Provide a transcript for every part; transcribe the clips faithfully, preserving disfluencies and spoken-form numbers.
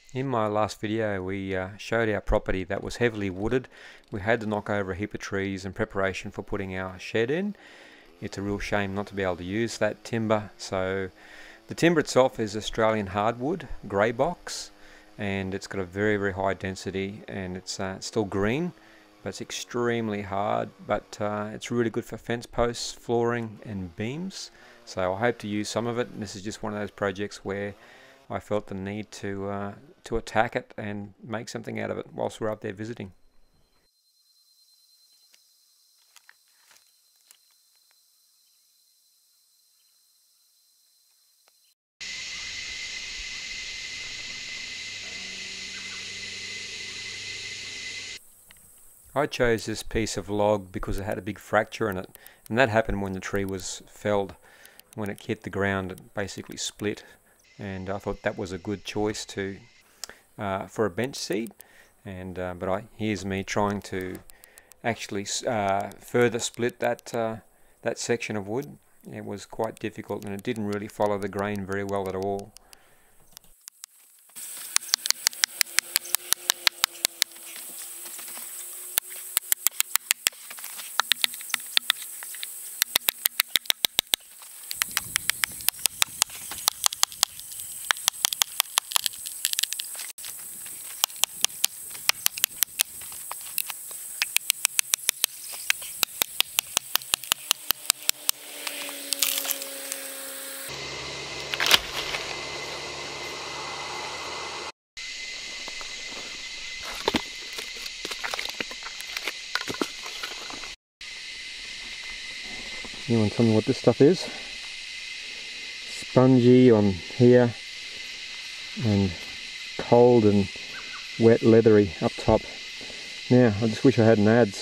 In my last video we uh, showed our property that was heavily wooded. We had to knock over a heap of trees in preparation for putting our shed in. It's a real shame not to be able to use that timber. So the timber itself is Australian hardwood, grey box, and it's got a very very high density, and it's uh, still green, but it's extremely hard, but uh, it's really good for fence posts, flooring and beams. So I hope to use some of it, and this is just one of those projects where I felt the need to uh, to attack it and make something out of it whilst we're up there visiting. I chose this piece of log because it had a big fracture in it, and that happened when the tree was felled. When it hit the ground, it basically split, and I thought that was a good choice to uh, for a bench seat. And uh, but I here's me trying to actually uh, further split that uh, that section of wood. It was quite difficult, and it didn't really follow the grain very well at all. You want to tell me what this stuff is? Spongy on here and cold and wet leathery up top. Now I just wish I had an adze.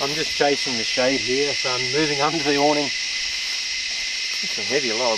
I'm just chasing the shade here, so I'm moving under the awning. It's a heavy log.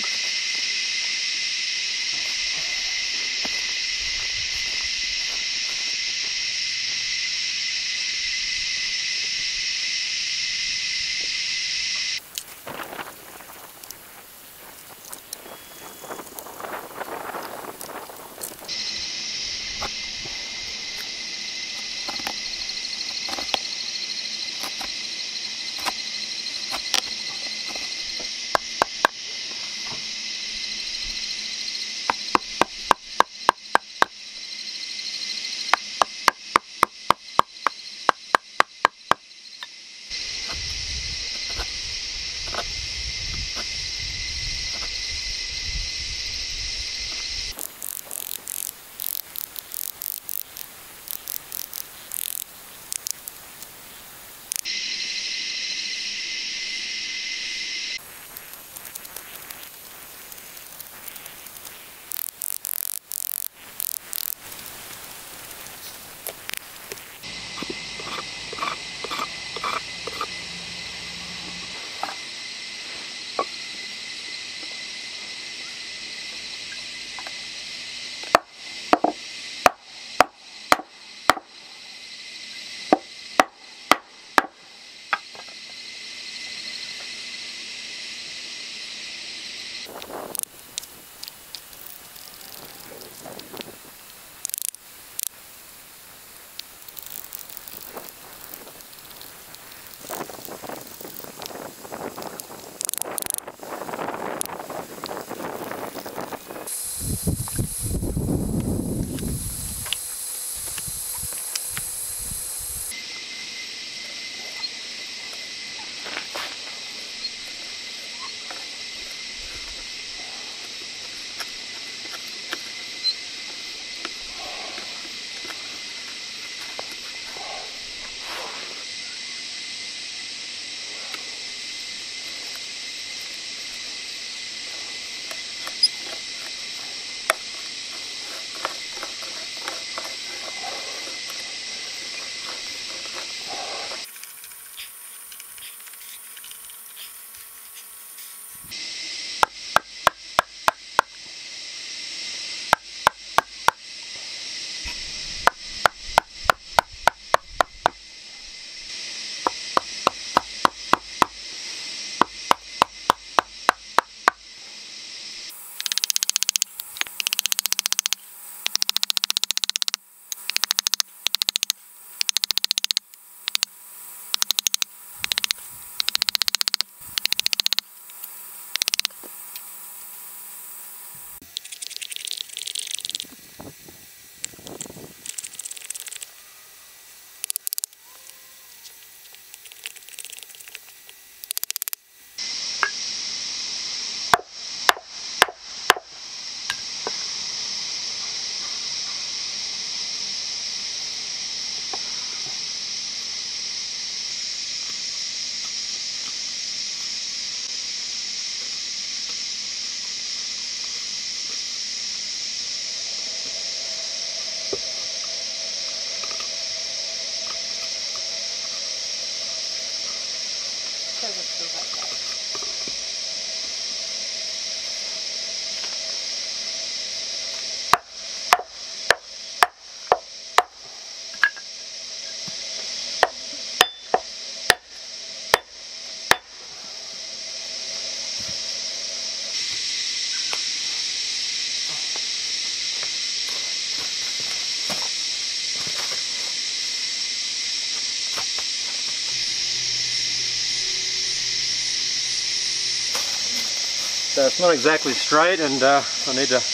So it's not exactly straight, and uh, I need to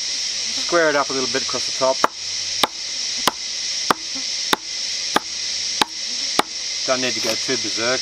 square it up a little bit across the top. Don't need to go too berserk.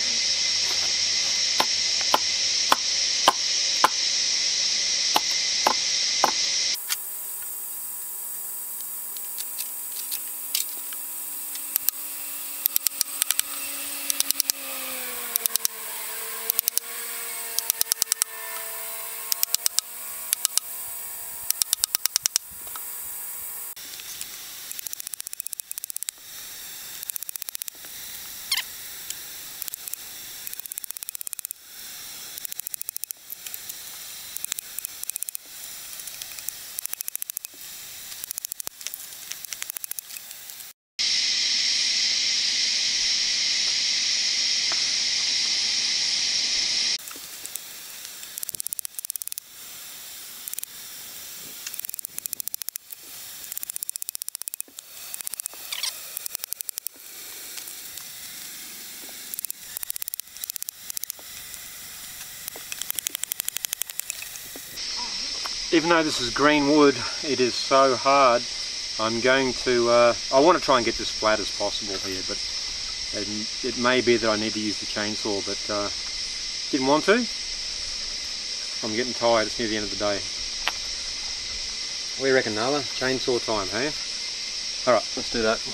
even though this is green wood, it is so hard. I'm going to, uh, I want to try and get this flat as possible here, but it, it may be that I need to use the chainsaw, but uh, didn't want to. I'm getting tired, it's near the end of the day. What do you reckon, Nala? Chainsaw time, hey? Alright, let's do that.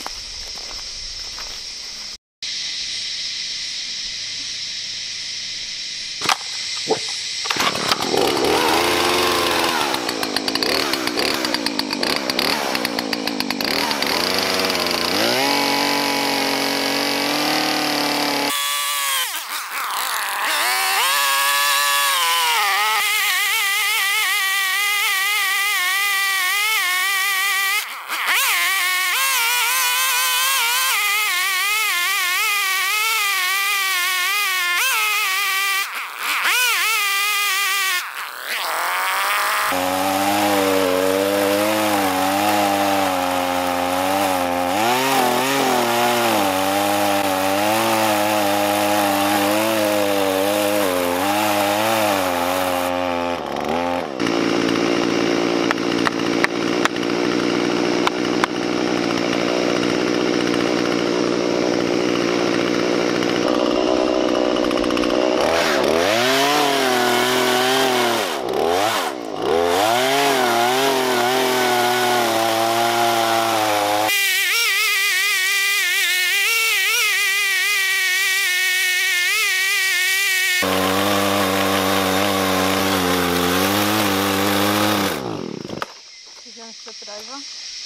Flip it over.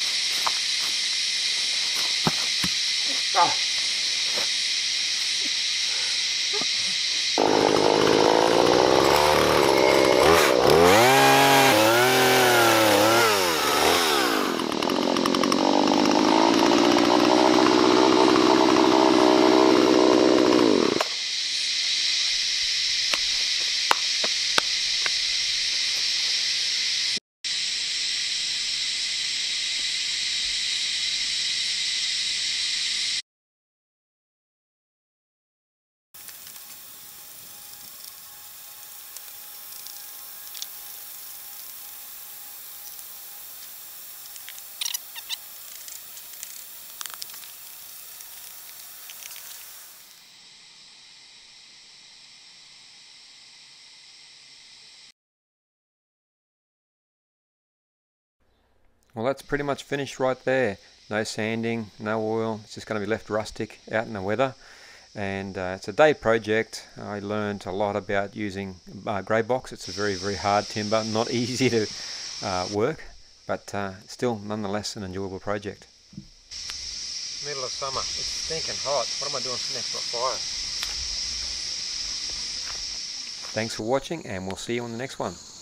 Oh. Well, that's pretty much finished right there. No sanding, no oil, it's just going to be left rustic out in the weather. And uh, it's a day project. I learned a lot about using uh, grey box. It's a very, very hard timber, not easy to uh, work, but uh, still nonetheless an enjoyable project. Middle of summer, it's stinking hot. What am I doing next to a fire? Thanks for watching, and we'll see you on the next one.